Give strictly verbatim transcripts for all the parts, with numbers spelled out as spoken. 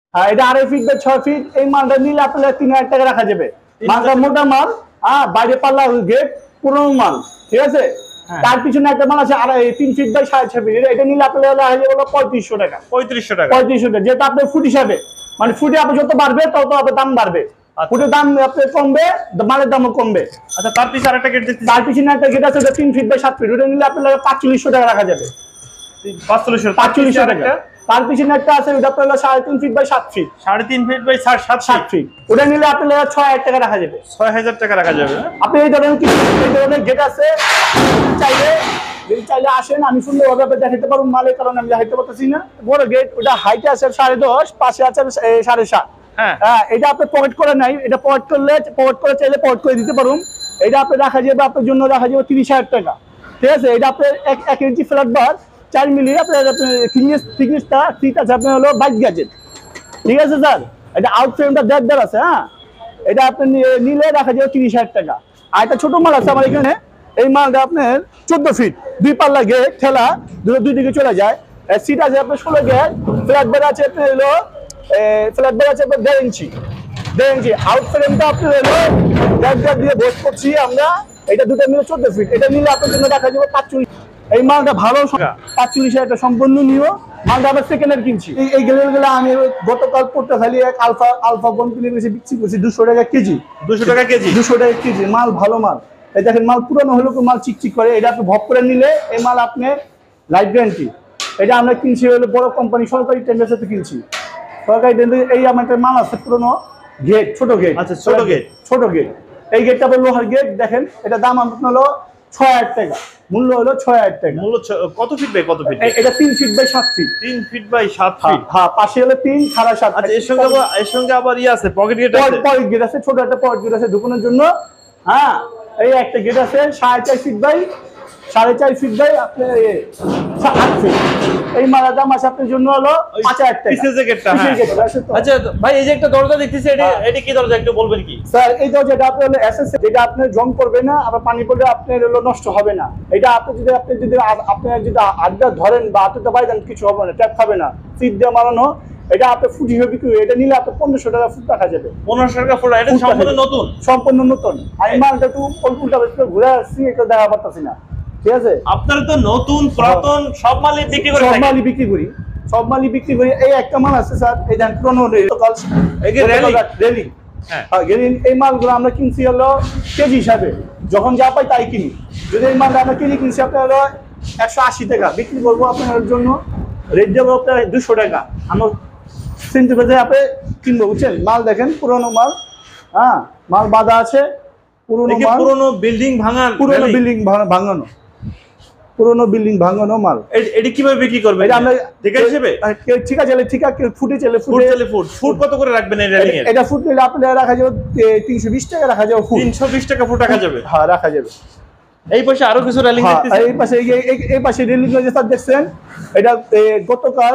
হ্যাঁ, এটা আড়াই ফিট বা ছয় ফিট। এই মালটা নিলে আপনার তিন হাজার টাকা রাখা যাবে। মালটা মোটা মাল, হ্যাঁ, বাইরে পাল্লা গেট, পুরোনো মাল, ঠিক আছে। তার পিছনে একটা মাল আছে আড়াই তিন ফিট বাই সাড়ে ছয় ফিট, এটা নিলে আপনার হলো পঁয়ত্রিশশো টাকা। পঁয়ত্রিশশো টাকা পঁয়ত্রিশশো টাকা, যেটা আপনার ফুট হিসাবে, মানে ফুটে আপনি যত বাড়বে তত আপনার দাম বাড়বে। ফুটের দাম আপনার কমবে, মালের দামও কমবে। আচ্ছা, তার পিছনে আরেকটা গেট দেখতে, তার পিছনে একটা গেট আছে, তিন ফিট বাই সাত ফিট, ওটা নিলে আপনার পাঁচচল্লিশশো টাকা রাখা যাবে। পাঁচচল্লিশশো পাঁচচল্লিশশো টাকা। তার পিছনে একটা আছে, ওটা আপনার সাড়ে তিন ফিট বাই সাত ফিট, সাড়ে তিন ফিট বাই সাত সাত ফিট, ওটা নিলে আপনার ছয় হাজার টাকা রাখা যাবে। ছয় হাজার টাকা রাখা যাবে। আপনি এই ধরনের কিছু এই ধরনের গেট আছে, চাইলে যদি চাইলে আসেন, আমি সুন্দরভাবে আপনি দেখাতে পারবো। মালের কারণে আমি দেখাতে পারতেছি না। বড় গেট, ওটা হাইটে আছে সাড়ে দশ, পাশে আছে সাড়ে সাত। হ্যাঁ, এটা আপনি পকেট করে নাই, এটা পকেট করলে পকেট করে চাইলে পকেট করে দিতে পারুন। এটা আপনি রাখা যাবে, আপনার জন্য রাখা যাবে তিরিশ হাজার টাকা, ঠিক আছে। এটা আপনার এক এক ইঞ্চি ফ্ল্যাট বার, চার মিলি আপনার থিকনেস থিকনেসটা ঠিক আছে, আপনার হলো বাইশ গ্যাজেট, ঠিক আছে স্যার। এটা আউট ফ্রেমটা দেড় দেড় আছে। হ্যাঁ, এটা আপনি নিলে রাখা যাবে তিরিশ হাজার টাকা। আর একটা ছোট মাল আছে আমার এখানে, এই মালটা আপনার চোদ্দ ফিট, দুই পাল্লা গেট, ঠেলা দুটো দুই দিকে চলে যায়। সিট আছে আপনার ষোলো গেট, ফ্ল্যাট বেড আছে আপনার হলো ফ্ল্যাট বেড আছে আপনার দেড় ইঞ্চি, দেড় ইঞ্চি। আউট ফ্রেমটা আপনার হলো দেড় দেড় দিয়ে বস করছি আমরা। এটা দুটো মিলে চোদ্দ ফিট, এটা নিলে আপনার জন্য রাখা যাবে পাঁচচল্লিশ। এই মালটা ভালো, পাঁচচল্লিশ হাজার সম্পূর্ণ নিও। মালটা আমরা সেকেন্ড হ্যান্ড কিনছি। এই গেলে আমি গতকাল পড়তে খালি এক আলফা আলফা কোম্পানির কাছে বিক্রি করছি দুশো টাকা কেজি। দুশো টাকা কেজি দুশো টাকা কেজি মাল, ভালো মাল। এই দেখেন, মাল পুরনো হলেও মাল চিকচিক করে। এটা আপনি ভপ করে নিলে এই মাল আপনি লাইফ গ্যারান্টি। এটা আমরা কিনছি হলো বড় কোম্পানি, সরকারি টেন্ডার সাথে কিনছি, সরকারি টেন্ডার। এই আমার একটা মাল আছে পুরনো গেট, ছোট গেট। আচ্ছা, ছোট গেট, ছোট গেট। এই গেটটা আপনার লোহার গেট। দেখেন, এটা দাম আপনার হলো ছয় হাজার টাকা, মূল্য হলো ছয় হাজার টাকা। মূল্য কত ফিট বাই কত ফিট? এটা তিন ফিট বাই সাত ফিট। তিন ফিট বাই সাত ফিট। হ্যাঁ, পাশে হলো তিন, সাড়ে সাত। আচ্ছা, এর সঙ্গে আবার এর সঙ্গে আবার ইয়ে আছে, পকেট গেট আছে। পকেট গেট আছে, ছোট একটা পকেট গেট আছে ঢুকানোর জন্য। হ্যাঁ, এই একটা গেট আছে সাড়ে চার ফিট বাই সাড়ে চার ফিট বাই আপনার আট ফিট। এই মালার দাম আছে আপনার জন্য হলো পাঁচ হাজার টাকা। পিসের যে গেটটা। আচ্ছা ভাই, এই যে একটা দরজা দেখতেছি, এটা এটা কি দরজা একটু বলবেন কি? স্যার, এই দরজাটা আপনার হলো এসএস, যেটা আপনার জং করবে না, আবার পানি পড়লে আপনার হলো নষ্ট হবে না। এটা আপনি যদি আপনি যদি আপনার যদি আড্ডা ধরেন বা আড্ডা বাইরে যান, কিছু হবে না, ট্যাপ খাবে না, সিট দিয়ে মারানো। এটা আপনার ফুট হিসেবে বিক্রি, এটা নিলে আপনার পনেরোশো টাকা ফুট রাখা যাবে। পনেরোশো টাকা ফুট। এটা সম্পূর্ণ নতুন, সম্পূর্ণ নতুন। আমি মালটা একটু উল্টা ঘুরে আসছি, এটা দেখা পারতাছি না, ঠিক আছে। আপনারা তো নতুন পুরাতন সব মালই বিক্রি করে, সব মালই বিক্রি করি, সব মালই বিক্রি করি। এই একটা মাল আছে স্যার, এই দেন পুরনো রেলি। হ্যাঁ, এই মালগুলো আমরা কিনছি হলো কেজি হিসাবে, যখন যা পাই তাই কিনি। যদি এই মালটা আমরা কিনি কিনছি আপনার হলো একশো আশি টাকা, বিক্রি করবো আপনার জন্য রেট দেবো আপনার দুশো টাকা। আমরা চিনতে পেরে আপনি কিনবো, বুঝছেন। মাল দেখেন, পুরনো মাল। হ্যাঁ, মাল বাঁধা আছে, পুরনো মাল, পুরনো বিল্ডিং ভাঙানো, পুরনো বিল্ডিং ভাঙানো, পুরনো বিল্ডিং ভাঙানো মাল। এটা কিভাবে বিক্রি করবে? এটা আমরা ঠিকা হিসেবে, ঠিকা চলে, ঠিকা ফুটে চলে, ফুট চলে। ফুট ফুট কত করে রাখবেন এই রেলিং এর? এটা ফুট নিলে আপনার রাখা যাবে তিনশো বিশ টাকা রাখা যাবে। ফুট তিনশো বিশ টাকা ফুট রাখা যাবে। হ্যাঁ, রাখা যাবে। এই পাশে আরো কিছু রেলিং দেখতেছি, এই পাশে এই পাশে রেলিং যে স্যার দেখছেন, এটা গতকাল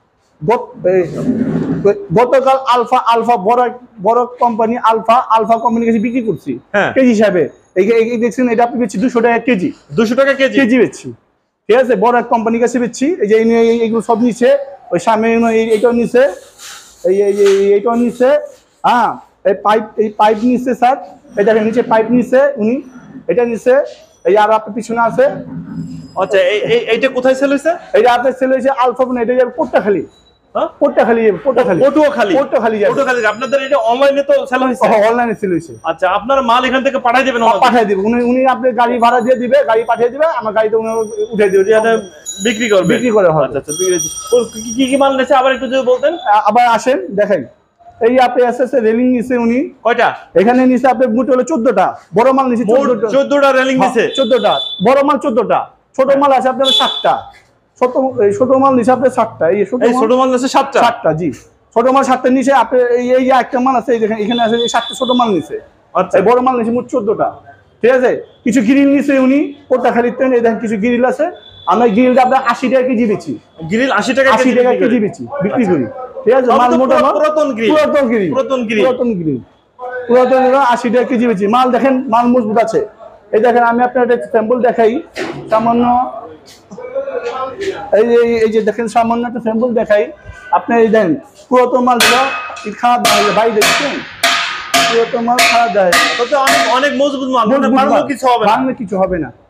গতকাল আলফা আলফা বড় বড় কোম্পানি আলফা আলফা কোম্পানির কাছে বিক্রি করছি কেজি হিসাবে। এই দেখছেন, এটা আপনি বেচছি দুশো টাকা কেজি। দুশো টাকা কেজি কেজি বেচছি, ঠিক আছে। বড় এক কোম্পানির কাছে বেচছি। এই যে এইগুলো সব নিচ্ছে, ওই সামনে এইটাও নিচ্ছে, এই এইটাও নিচ্ছে। হ্যাঁ, এই পাইপ এই পাইপ নিচ্ছে স্যার, এই দেখেন নিচে পাইপ নিচ্ছে উনি, এটা নিচ্ছে। এই আর আপনার পিছনে আছে। আচ্ছা, এই এইটা কোথায় সেল হয়েছে? এটা আপনার সেল হয়েছে আলফা, এটা যাবে পট্টাখালি। হ্যাঁ, পট্টাখালি যাবে, পট্টাখালি, পটুয়াখালী, পটুয়াখালী যাবে। পটুয়াখালী। আপনাদের এটা অনলাইনে তো সেল হয়েছে? হ্যাঁ, অনলাইনে সেল হয়েছে। আচ্ছা, আপনার মাল এখান থেকে পাঠিয়ে দিবেন? পাঠিয়ে দিবেন, উনি উনি আপনার গাড়ি ভাড়া দিয়ে দিবে, গাড়ি পাঠিয়ে দিবে, আমার গাড়িতে উনি উঠে দিবে, বিক্রি করবে, বিক্রি করে হবে। আচ্ছা আচ্ছা, কি কি মাল নিছে আবার একটু যদি বলতেন। আবার আসেন, দেখেন, এই আপনি এসএস রেলিং নিছে উনি কয়টা? এখানে নিছে আপনার মোট হলো চোদ্দটা, বড় মাল নিছে চোদ্দটা রেলিং নিছে, চোদ্দটা বড় মাল, চোদ্দটা ছোট মাল আছে আপনার সাতটা। ছোট এই ছোট মাল নিছে আপনার সাতটা। এই ছোট মাল নিছে সাতটা, সাতটা জি। ছোট মাল সাতটা নিছে আপনি। এই এই যে একটা মাল আছে, এই দেখেন এখানে আছে, এই সাতটা ছোট মাল নিছে। আচ্ছা, বড় মাল নিছে মোট চোদ্দটা, ঠিক আছে। কিছু গ্রিল নিছে উনি পট্টাখালীতে, এই দেখেন কিছু গ্রিল আছে। আমরা গ্রিলটা আপনার আশি টাকা কেজি বেচি। গ্রিল আশি টাকা আশি টাকা কেজি বেচি, বিক্রি করি, ঠিক আছে। মাল মোটা মাল, পুরাতন গ্রিল, পুরাতন গ্রিল, পুরাতন গ্রিল, পুরাতন গ্রিল, পুরাতন আশি টাকা কেজি বেচি। মাল দেখেন, মাল মজবুত আছে। এই দেখেন, আমি আপনার একটা স্যাম্পল দেখাই সামান্য। এই এই যে দেখেন, সামান্য একটা স্যাম্পল দেখাই। আপনি এই দেন পুরাতন মালগুলো খারাপ দেয় বাইরে দেখছেন, পুরাতন মাল খারাপ দেয়, অনেক অনেক মজবুত মাল, ভাঙলে কিছু হবে না, ভাঙলে কিছু হবে না,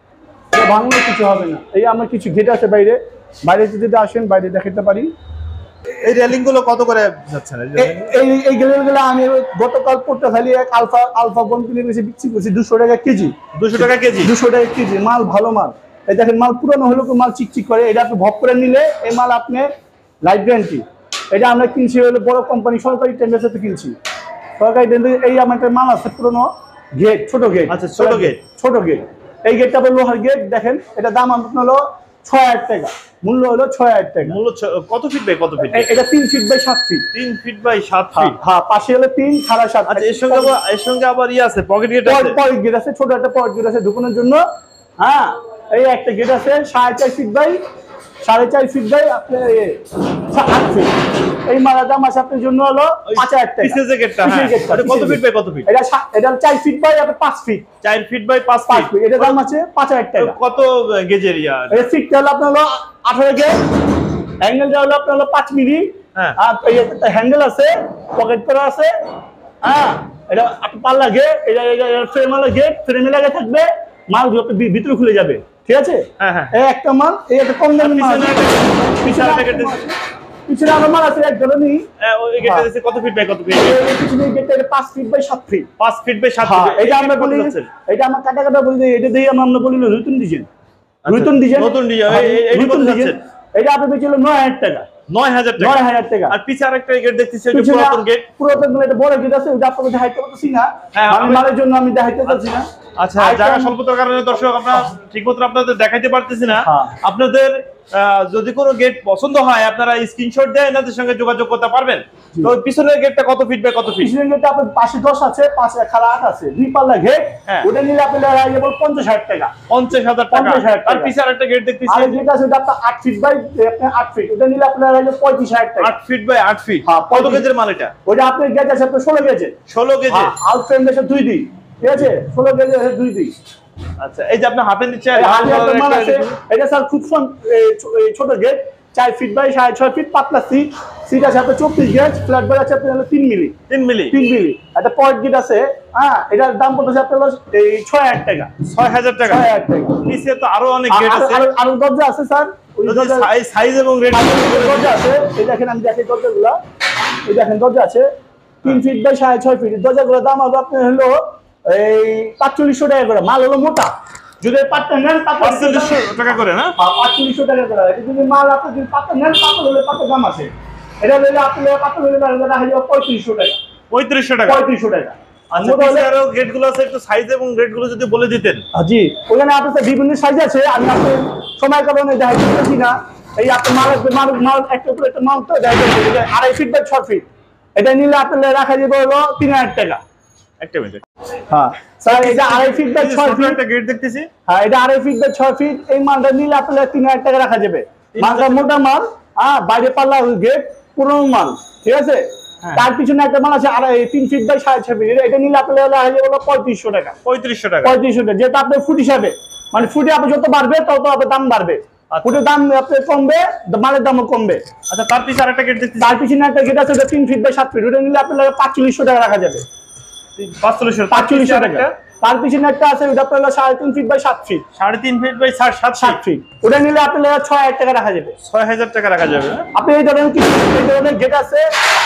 ভাঙলে কিছু হবে না। এই আমার কিছু গেট আছে বাইরে, বাইরে যদি আসেন বাইরে দেখাতে পারি। এই রেলিং গুলো কত করে যাচ্ছেন? এই এই গেলেগুলো আমি গতকাল পটুয়াখালী এক আলফা আলফা কোম্পানি বেশি বিক্রি করছি দুশো টাকা কেজি। দুশো টাকা কেজি? দুশো টাকা কেজি। মাল ভালো মাল। এই দেখেন মাল পুরানো হলেও মাল চিকচিক করে। এটা আপনি ভপ করে নিলে এই মাল আপনি লাইফ গ্যারান্টি। এটা আমরা কিনছি হলো বড় কোম্পানি সরকারি টেন্ডার সাথে কিনছি, সরকারি টেন্ডার। এই আমার একটা মাল আছে পুরোনো গেট, ছোট গেট। আচ্ছা, ছোট গেট, ছোট গেট। এই গেটটা হলো লোহার গেট। দেখেন এটা দাম আপনার হলো ছয় হাজার টাকা, মূল্য হলো ছয় হাজার টাকা। মূল্য কত ফিট বাই কত ফিট? এটা তিন ফিট বাই সাত ফিট। তিন ফিট বাই সাত ফিট। হ্যাঁ, পাশে হলো তিন, সাড়ে সাত। আচ্ছা, এর সঙ্গে আবার এর সঙ্গে আবার ই আছে, পকেট গেট আছে। পকেট গেট আছে, ছোট একটা পকেট গেট আছে ঢুকানোর জন্য। হ্যাঁ, এই একটা গেট আছে সাড়ে চার ফিট বাই সাড়ে চার ফিট বাই আপনার আট ফিট। এই মালার দাম আছে আপনার জন্য হলো পাঁচ হাজার টাকা। পিছের যে গেটটা, হ্যাঁ, এটা কত ফিট বাই কত ফিট? এটা এটা চার ফিট বাই আপনার পাঁচ ফিট। চার ফিট বাই পাঁচ ফিট। এটা দাম আছে পাঁচ হাজার টাকা। কত গেজের ইয়া? এই ফিটটা হলো আপনার হলো আঠারো গেজ, অ্যাঙ্গেলটা হলো আপনার হলো পাঁচ মিলি। হ্যাঁ, আর এই একটা হ্যান্ডেল আছে, পকেট করা আছে। হ্যাঁ, এটা আপনি পাল্লা গেট, এটা এটা ফ্রেম वाला গেট, ফ্রেমে লাগা থাকবে, মাল ভিতরে খুলে যাবে। ঠিক আছে? হ্যাঁ হ্যাঁ। এই একটা মাল, এই একটা কম দামি মাল। পিছনে একটা গেট আছে, পিছনে আরো মাল আছে এক ধরনের। ওই গেটটা আছে কত ফিট বাই কত ফিট? এই পিছনে গেটটা পাঁচ ফিট বাই সাত ফিট। পাঁচ ফিট বাই সাত ফিট। এটা আমরা বলি, এটা আমরা কাটা কাটা বলি, এটা দিয়ে আমরা বলি নতুন ডিজাইন। নতুন ডিজাইন, নতুন ডিজাইন। এই কত যাচ্ছে? এটা আপনি বেচছিল নয় হাজার টাকা। নয় হাজার টাকা। নয় হাজার টাকা। আর পিছে আরেকটা গেট দেখতেছি, ওই পুরাতন গেট। পুরাতন গেট, এটা বড় গেট আছে, ওটা আপনাদের দেখাইতে পারতেছি না। আমি মালের জন্য আমি দেখাইতে পারছি না। আচ্ছা, জায়গা স্বল্পতার কারণে দর্শক আমরা ঠিকমতো আপনাদের দেখাইতে পারতেছি না। আপনাদের যদি কোনো গেট পছন্দ হয় আপনারা স্ক্রিনশট দিয়ে এনাদের সঙ্গে যোগাযোগ করতে পারবেন। তো পিছনের গেটটা কত ফিট বাই কত ফিট? পিছনের গেটটা আপনার পাশে দশ আছে, পাশে খালা আট আছে, দুই পাল্লা গেট। ওটা নিলে আপনারা যাবেন পঞ্চাশ হাজার টাকা। পঞ্চাশ হাজার টাকা। আর পিছে আরেকটা গেট দেখতেছি, আর গেট আছে ওটা আপনার আট ফিট বাই আপনার আট ফিট। ওটা নিলে আপনারা যাবেন পঁয়ত্রিশ হাজার টাকা। আট ফিট বাই আট ফিট। কত গেজের মাল এটা? ওটা আপনার গেজ আছে আপনার ষোলো গেজের। ষোলো গেজের। আউট ফ্রেম দেশে দুই দিই। ঠিক আছে? ষোলো গেজের দুই দিই। আচ্ছা, এই যে আপনি হাতে নিচ্ছে, এটা স্যার খুব ছোট গেট, চার ফিট বাই সাড়ে ছয় ফিট, পাতলা সিট। সিট আছে আপনার চব্বিশ গেজ, ফ্ল্যাট বার আছে আপনার তিন মিলি। তিন মিলি তিন মিলি একটা পয়েন্ট গেট আছে। হ্যাঁ, এটার দাম পড়তেছে আপনার এই ছয় হাজার টাকা। ছয় হাজার টাকা। ছয় হাজার টাকা। নিচে তো আরো অনেক গেট আছে, আরো দরজা আছে স্যার। সাইজ এবং রেট দরজা আছে। এই দেখেন আমি দেখি দরজাগুলো, এই দেখেন দরজা আছে তিন ফিট বাই সাড়ে ছয় ফিট। দরজাগুলোর দাম হবে আপনার হলো এই পাঁচচল্লিশশো টাকা করে। মাল হলো মোটা, যদি পাত্তা নেন পাঁচচল্লিশশো টাকা করে না, পাঁচচল্লিশশো টাকা করে। যদি মাল আপনি যদি পাত্তা নেন, পাত্তা হলে পাত্তা দাম আছে। এটা হলে আপনি পাত্তা হলে রাখা যাবে পঁয়ত্রিশশো টাকা। পঁয়ত্রিশশো টাকা। পঁয়ত্রিশশো টাকা। আচ্ছা, আরো গেটগুলো আছে, একটু সাইজ এবং রেটগুলো যদি বলে দিতেন। জি, ওখানে আপনার বিভিন্ন সাইজ আছে, আমি আপনি সময় কারণে দেখাইতে পারছি না। এই আপনি মাল মাল মাল একটা উপরে একটা মাল তো দেখাইতে আড়াই ফিট বাই ছয় ফিট। এটা নিলে আপনার রাখা যাবে হলো তিন হাজার টাকা। একটা মিনিট। হ্যাঁ স্যার, এটা আড়াই ফিট বাই ছয় ফিট একটা গেট দেখতেছি। হ্যাঁ, এটা আড়াই ফিট বাই ছয় ফিট। এই মালটা নিলে আপনার তিন হাজার টাকা রাখা যাবে। মালটা মোটা মাল। হ্যাঁ, বাইরে পাল্লা গেট, পুরনো মাল। ঠিক আছে? তার পিছনে একটা মাল আছে আড়াই তিন ফিট বাই সাড়ে ছয় ফিট। এটা নিলে আপনার রাখা যাবে হলো পঁয়ত্রিশশো টাকা। পঁয়ত্রিশশো টাকা। পঁয়ত্রিশশো টাকা, যেটা আপনার ফুট হিসাবে, মানে ফুটে আপনি যত বাড়বে তত আপনার দাম বাড়বে। ফুটের দাম আপনার কমবে, মালের দামও কমবে। আচ্ছা, তার পিছনে আরেকটা গেট দেখতেছি। তার পিছনে একটা গেট আছে, ওটা তিন ফিট বাই সাত ফিট। ওটা নিলে আপনার পাঁচচল্লিশশো টাকা রাখা যাবে। পাঁচচল্লিশশো পাঁচচল্লিশশো টাকা। তার পিছনে একটা আছে, ওটা আপনার সাড়ে তিন ফিট বাই সাত ফিট। সাড়ে তিন ফিট বাই সাত সাত ফিট। ওটা নিলে আপনার ছয় হাজার টাকা রাখা যাবে। ছয় হাজার টাকা রাখা যাবে। আপনি এই ধরনের কিছু এই ধরনের গেট আছে,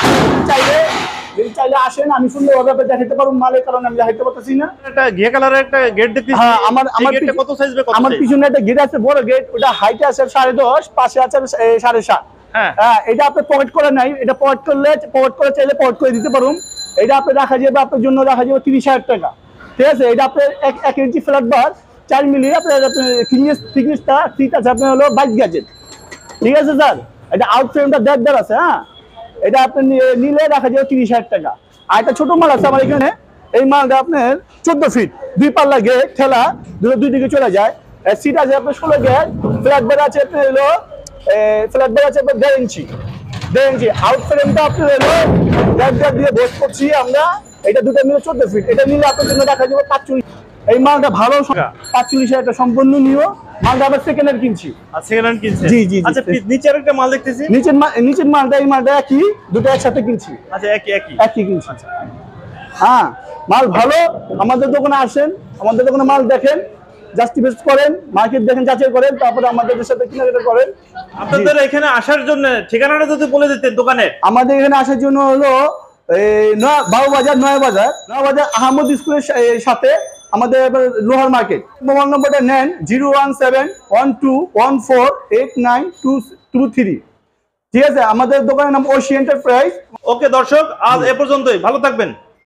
চাইলে চাইলে আসেন, আমি সুন্দরভাবে দেখাতে পারবো। মালের কারণে আমি দেখাতে পারতেছি না। একটা ঘিয়া কালারের একটা গেট দেখতেছি। হ্যাঁ, আমার আমার গেটটা কত সাইজ বে? আমার পিছনে একটা গেট আছে, বড় গেট। ওটা হাইটে আছে সাড়ে দশ, পাশে আছে সাড়ে সাত। হ্যাঁ হ্যাঁ, এটা আপনি পকেট করে নাই। এটা পকেট করলে পকেট করে চাইলে পকেট করে দিতে পারুন। এটা আপনি রাখা যাবে, আপনার জন্য রাখা যাবে তিরিশ হাজার টাকা। ঠিক আছে? এটা আপনার এক এক ইঞ্চি ফ্ল্যাট বার, চার মিলি আপনার থিকনেস থিকনেসটা ঠিক আছে আপনার হলো বাইশ গেজের। ঠিক আছে স্যার? এটা আউট ফ্রেমটা দেড় দেড় আছে। হ্যাঁ, এটা আপনি নিলে রাখা যাবে তিরিশ হাজার টাকা। আর একটা ছোট মাল আছে আমার এখানে। এই মালটা আপনার চোদ্দ ফিট, দুই পাল্লা গেট, ঠেলা দুটো দুই দিকে চলে যায়। সিট আছে আপনার ষোলো গেট, ফ্ল্যাট বার আছে আপনার হলো ফ্ল্যাট বার আছে আপনার দেড় ইঞ্চি দেড় ইঞ্চি আউট ফ্রেমটা আপনার হলো দেড় দেড় দিয়ে বস করছি আমরা। এটা দুটো মিলে চোদ্দ ফিট। এটা নিলে আপনার জন্য রাখা যাবে পাঁচচল্লিশ। এই মালটা ভালো, পাঁচচল্লিশ হাজার টাকা সম্পূর্ণ নিও। মালটা আবার সেকেন্ড হ্যান্ড কিনছি। আর সেকেন্ড হ্যান্ড কিনছেন? জি, জি, জি। আচ্ছা নিচে আরেকটা মাল দেখতেছি। নিচের মা- নিচের মালটা এই মালটা একই, দুটো একসাথে কিনছি। আচ্ছা একই একই একই কিনছি। হ্যাঁ, মাল ভালো। আমাদের দোকানে আসেন, আমাদের দোকানে মাল দেখেন, জাস্টিফাই করেন, মার্কেট দেখেন, যাচাই করেন, তারপরে আমাদের সাথে কেনাকাটা করেন। আপনাদের এখানে আসার জন্য ঠিকানাটা যদি বলে দিতেন দোকানে। আমাদের এখানে আসার জন্য হলো এই নয়া বাবু বাজার, নয়া বাজার, নয়া বাজার আহমদ স্কুলের সা- এই সাথে আমাদের এবার লোহার মার্কেট। মোবাইল নম্বরটা নেন zero one seven one two one four eight nine two two three. ঠিক আছে, আমাদের দোকানের নাম ঐশী এন্টারপ্রাইজ। ওকে দর্শক, আজ এ পর্যন্তই, ভালো থাকবেন।